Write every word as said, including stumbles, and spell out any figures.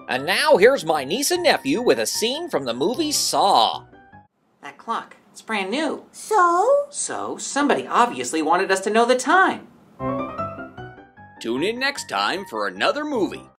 And now here's my niece and nephew with a scene from the movie Saw. That clock, it's brand new. So? So, somebody obviously wanted us to know the time. Tune in next time for another movie.